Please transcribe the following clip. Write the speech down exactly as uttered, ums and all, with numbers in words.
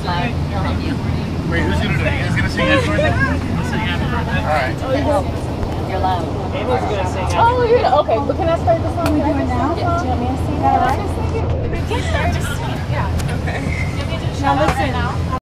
loud. He'll help you. Wait, who's gonna do it? You guys gonna sing happy birthday? Let's sing happy birthday. All right. You're loud. Amy's gonna sing happy Oh, yeah. Okay, but can I start the song? Are we doing now? Yeah. Do you want me to sing that? All right. Yeah. Okay. Now listen.